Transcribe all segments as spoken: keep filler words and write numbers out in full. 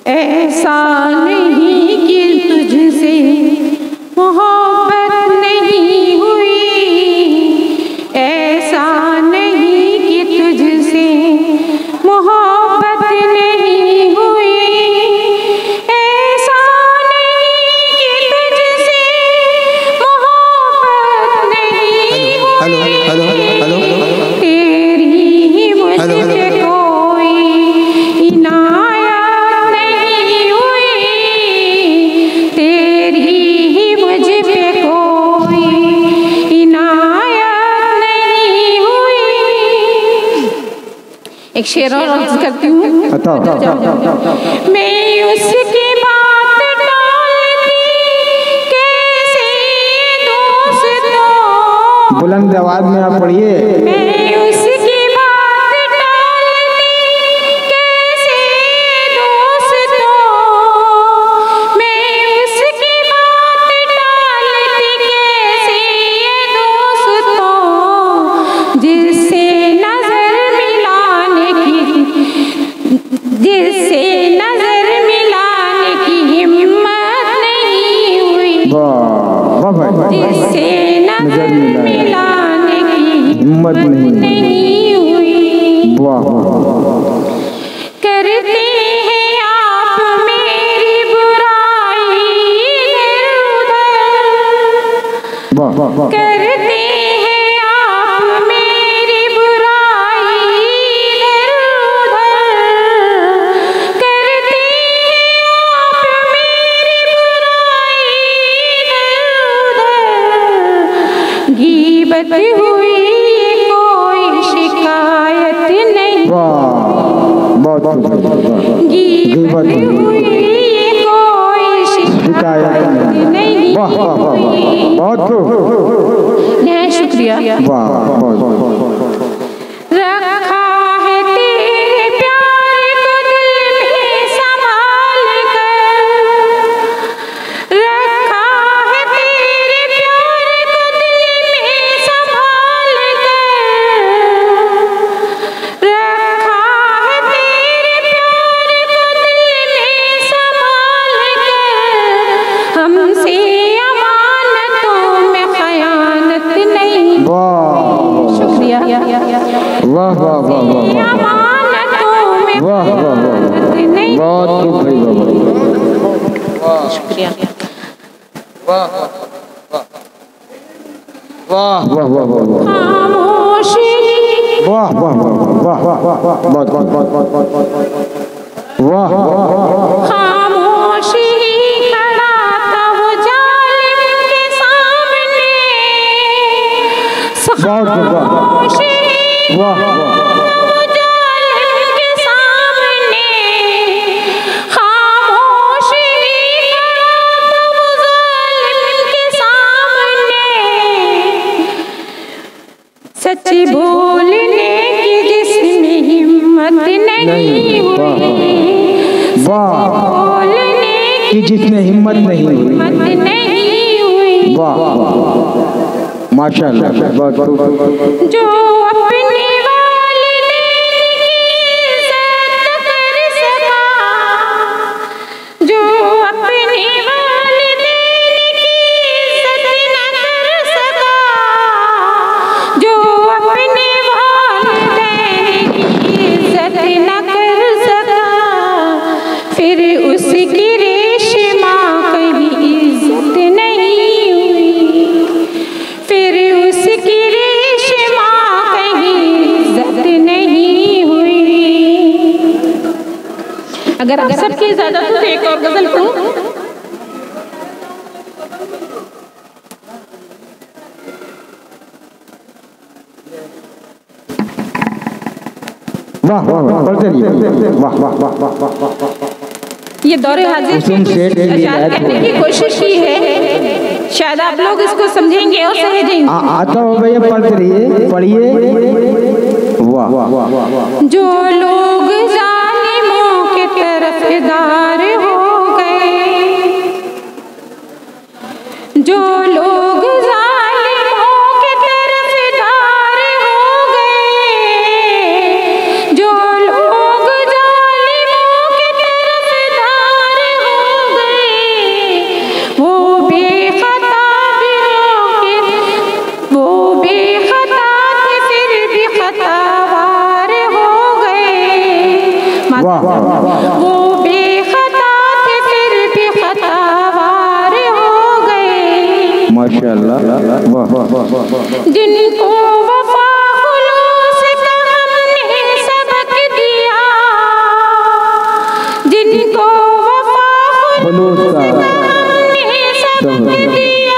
ऐसा नहीं कि तुझसे मोहब्बत नहीं हुई, ऐसा नहीं कि तुझसे मोहब्बत नहीं हुई, ऐसा नहीं कि तुझसे मोहब्बत नहीं हुई। हेलो हेलो हेलो हेलो तेरी ही मुझ पे कोई इनायत नहीं हुई, तेरी ही मुझ पे कोई इनायत नहीं हुई। एक शेर और अर्ज करती हूँ। मैं उसकी बात टालती कैसे दोस्तों, बुलंद आवाज में आप पढ़िए। मैं उसकी बात टालती कैसे दोस्तों, मैं उसकी बात टालती कैसे दोस्तों, जिससे नजर मिलाने की जिससे नजर मिलाने की हिम्मत नहीं हुई, वाह वाह भाई, जिससे नजर मिलाने की हिम्मत नहीं नहीं हुई। वाह करते हैं आप मेरी बुराई इधर उधर, वाह वाह वाह करते हैं आप मेरी बुराई इधर उधर, करते हैं आप मेरी बुराई इधर उधर, गीबत हुई कोई शिकायत नहीं, वाह, बहुत खूब। गीबत हुई कोई शिकायत नहीं। वाह वाह वाह वाह, बहुत खूब। नहीं, शुक्रिया। वाह बहुत रखा है तेरे प्यार को दिल में संभाल कर, रखा है तेरे प्यार को दिल में संभाल कर, रखा है तेरे प्यार को दिल में संभाल कर, हमसे अमानतों में खयानत नहीं। शुक्रिया। वाह वाह वाह वाह अमानतों में वाह वाह वाह, नहीं। बहुत खूब भाई बाबा। शुक्रिया। वाह वाह वाह वाह वाह खामोशी वाह वाह वाह वाह वाह वाह, बहुत वाह वाह खामोशी खड़ा था वो जालिम के सामने, खामोशी वाह वाह वो जालिम के सामने, खामोशी खड़ा था वो जालिम के सामने, सच बोलने की जिसमें हिम्मत नहीं हुई, वाह बोलने कि जिसमें हिम्मत नहीं हुई। हिम्मत नहीं हुई, वाह वाह, माशाल्लाह, बहुत खूब। जो अपने वालिदैन की इज्जत न कर सका, जो अपने वालिदैन की इज्जत न कर सका, जो अपने वालिदैन की इज्जत न कर सका, फिर उसकी रेशमा कभी इज्जत नहीं हुई, फिर उसकी रेशमा कहीं इज्जत नहीं हुई। अगर आप सबकी इजाजत हो तो एक और गजल पढ़ूं। वाह वाह वाह, पढ़ते रहिए। वाह वाह वाह वाह वाह वाह वाह। ये दौरे हाजिर कुसुम सेठ के लिए अशार कहने की कोशिश की है, शायद आप लोग इसको समझेंगे और सहेजेंगे। आ- आता हो भैया, पढ़ते रहिए, पढ़िए। वाह वाह वाह वाह, जो लोग जालिमों के तरफदार हो गए, जो लोग जालिमों के तरफदार हो गए, जो लोग जालिमों के तरफदार वो बेखता थे फिर भी खतावार हो गए। माशाअल्लाह, वाह वाह वाह। जिनको वफा खुलूस का हमने सबक दिया, जिनको वफा खुलूस का हमने सबक दिया,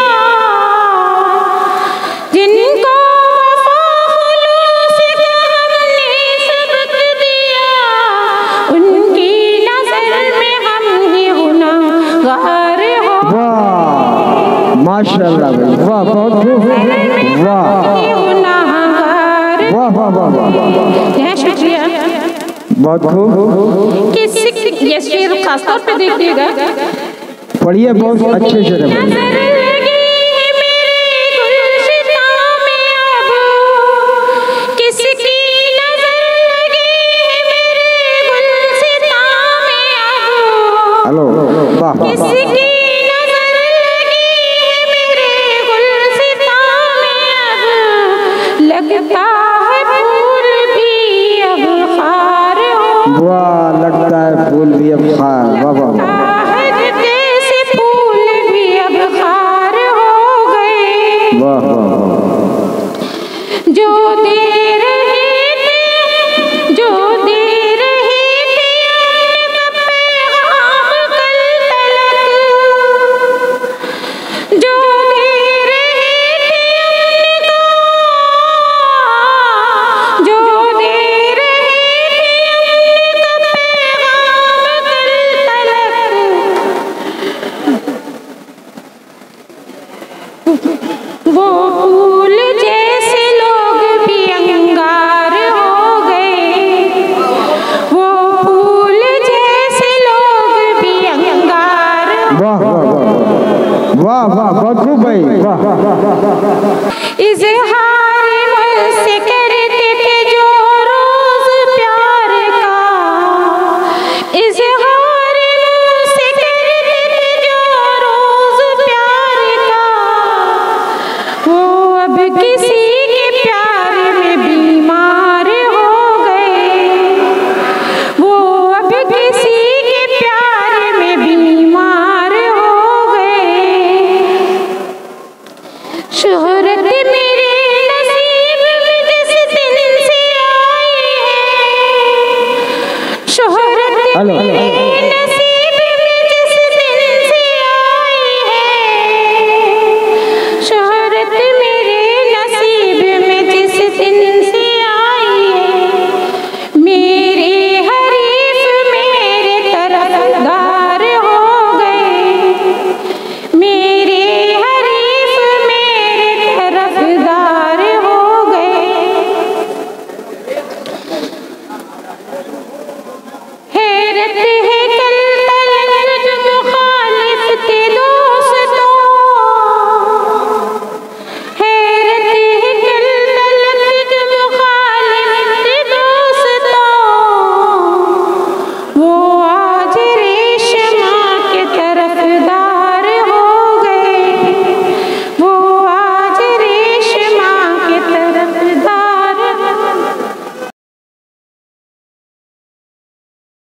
जिनको वफा खुलूस का हमने सबक दिया, उनकी नजर में हम ही गुनाहगार हो। वाह माशाअल्लाह भाई, वाह बहुत खूब, वाह गुनाहगार। वाह वाह वाह, यह शुक्रिया। बहुत खूब। किस ये शेर खासतौर पे देखिएगा, पढ़िए, बहुत अच्छे से नजर लगी है मेरे गुलशिता में अब, किसकी नजर लगी है मेरे गुलशिता में अब, हेलो, वाह वाह, किसकी नजर लगी है मेरे गुलशिता में अब, लगता है फूल भी अब खार हो। वाह लगता है फूल भी अब खार, वाह वाह वाह, जैसे फूल भी अब खार हो गए। वाह वाह वाह, जो दे रहे थे, जो दे रहे थे अपने पैगाम कल तलक, जो दे रहे थे अपने का, जो दे रहे थे अपने पैगाम कल तलक, वो फूल जैसे लोग भी अंगार हो गए, वो फूल जैसे लोग भी अंगार। वाह वाह वाह, वाह वाह बहुत खूब भाई, वाह। इज़हार मुझसे करते थे जो रोज प्यार का, इज़हार मुझसे करते थे जो रोज प्यार का, वो अब किसी के प्यार में बीमार हो गए, वो अब किसी के प्यार में बीमार हो गए। शोहरत मेरे नसीब में जिस दिन से आई है, शोहरत हेलो, हेलो, मेरे नसीब में जिस दिन से आई है, शोहरत मेरे नसीब में जिस दिन से आई है, मेरे हरीफ मेरे तरफदार हो गए, मेरे हरीफ मेरे तरफदार हो गए। हैरत है